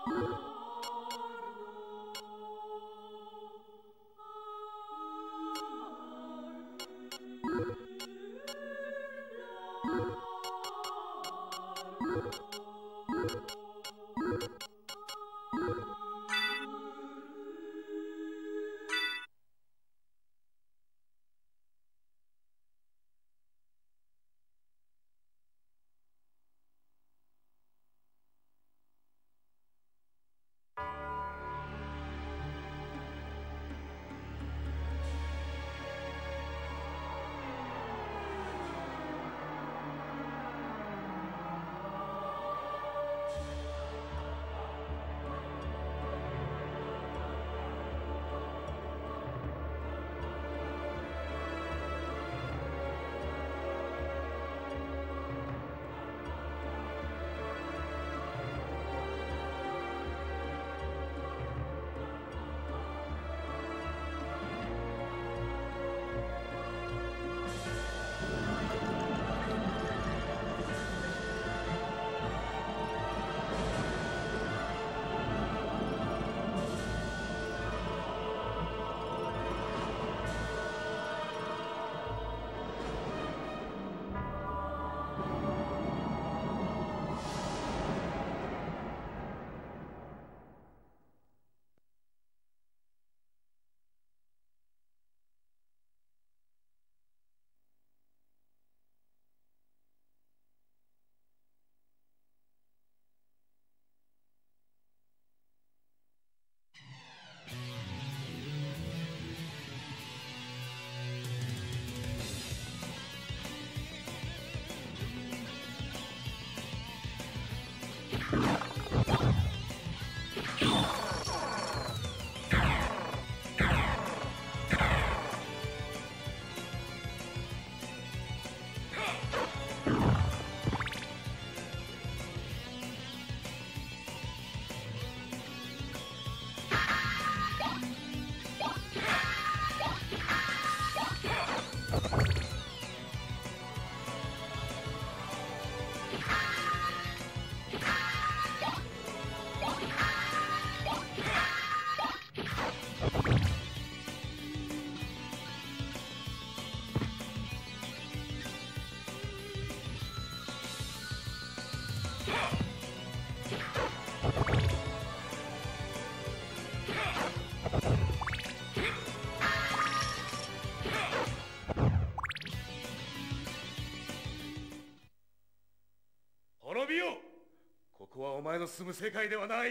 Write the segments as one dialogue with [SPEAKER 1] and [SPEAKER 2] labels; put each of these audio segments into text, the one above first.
[SPEAKER 1] お前の住む世界ではない。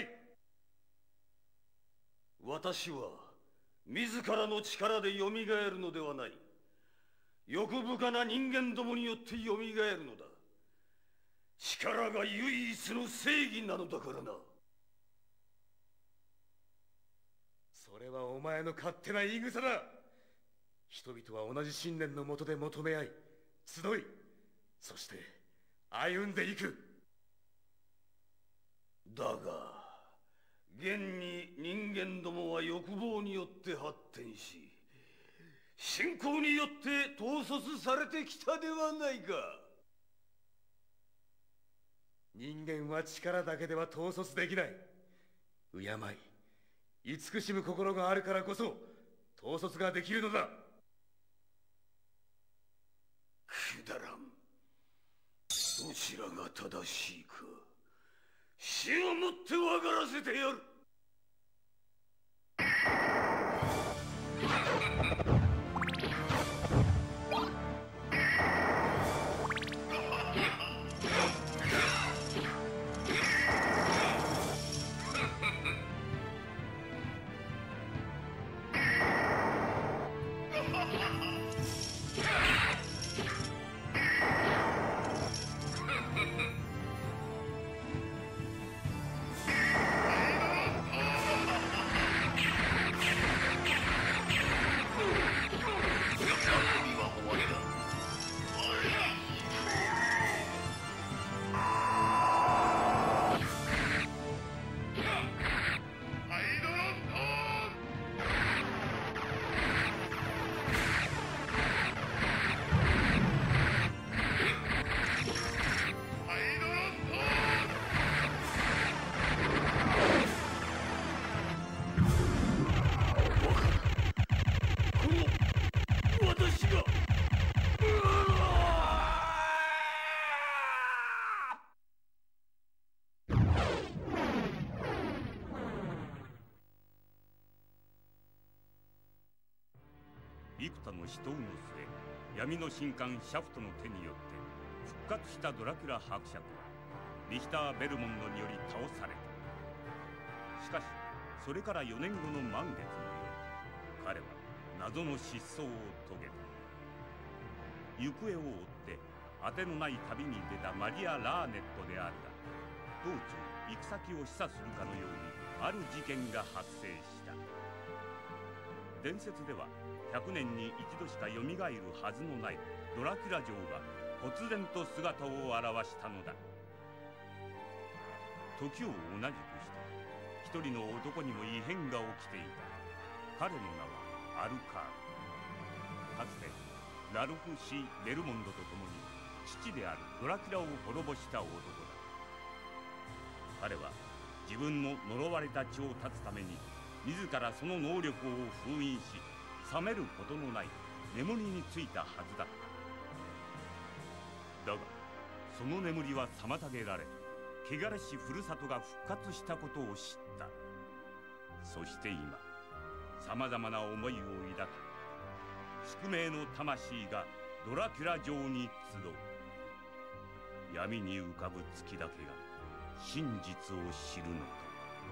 [SPEAKER 2] 私は自らの力でよみがえるのではない。欲深な人間どもによってよみがえるのだ。力が唯一の正義なのだからな。
[SPEAKER 1] それはお前の勝手な言い草だ。人々は同じ信念のもとで求め合い、集い、そして歩んでいく。
[SPEAKER 2] だが現に人間どもは欲望によって発展し、信仰によって統率されてきたではないか。
[SPEAKER 1] 人間は力だけでは統率できない。敬い、慈しむ心があるからこそ統率ができるのだ。
[SPEAKER 2] くだらん。どちらが正しいか、死をもって分からせてやる。
[SPEAKER 3] 幾多の死闘の末、闇の神官シャフトの手によって復活したドラキュラ伯爵はリヒター・ベルモンドにより倒された。しかしそれから4年後の満月の夜、彼は謎の失踪を遂げた。行方を追って当てのない旅に出たマリア・ラーネットであるが、道中行く先を示唆するかのようにある事件が発生した。伝説では100年に一度しかよみがえるはずのないドラキュラ城が忽然と姿を現したのだ。時を同じくして一人の男にも異変が起きていた。彼の名はアルカール。かつてラルフ・シー・ベルモンドと共に父であるドラキュラを滅ぼした男だ。彼は自分の呪われた地を断つために自らその能力を封印し、覚めることのない眠りについたはずだった。だがその眠りは妨げられ、汚れしふるさとが復活したことを知った。そして今さまざまな思いを抱き、宿命の魂がドラキュラ城に集う。闇に浮かぶ月だけが真実を知るのだ。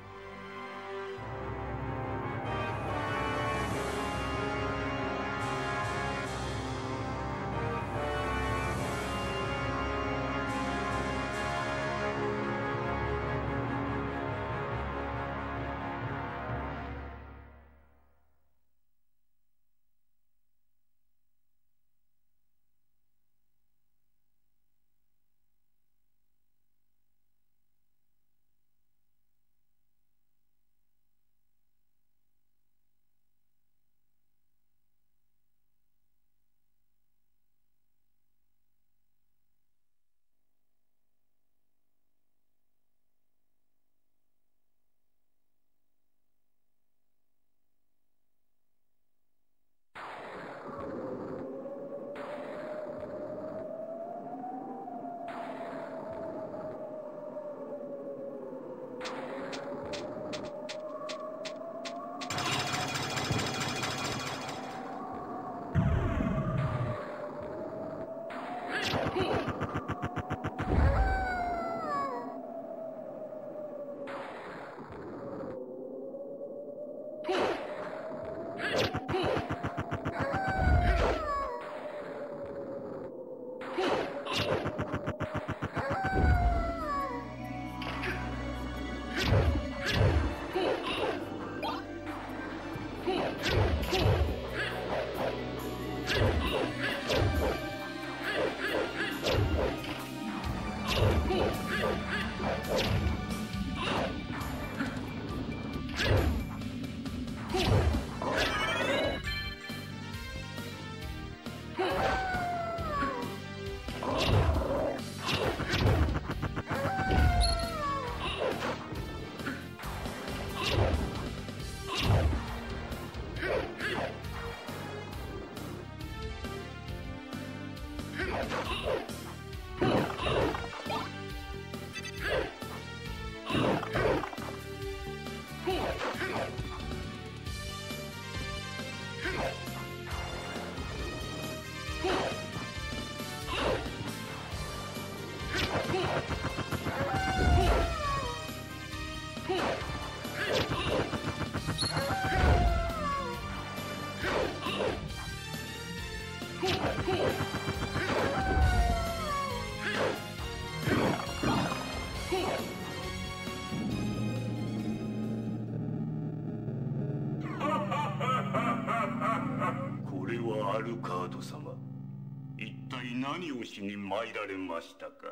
[SPEAKER 2] アルカード様、一体何をしに参られましたか？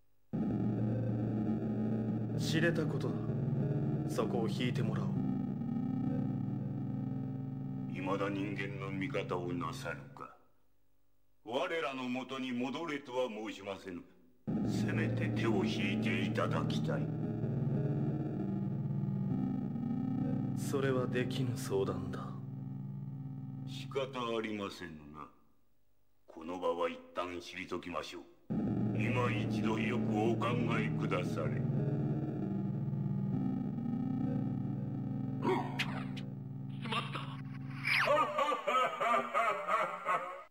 [SPEAKER 1] 知れたことだ。そこを引いてもらおう。
[SPEAKER 2] 未だ人間の味方をなさるか。我らのもとに戻れとは申しませぬ。せめて手を引いていただきたい。
[SPEAKER 1] それはできぬ相談だ。
[SPEAKER 2] 仕方ありませぬな。この場は一旦退きましょう。今一度よくお考えくだされ。しまった。
[SPEAKER 4] ha ha ha!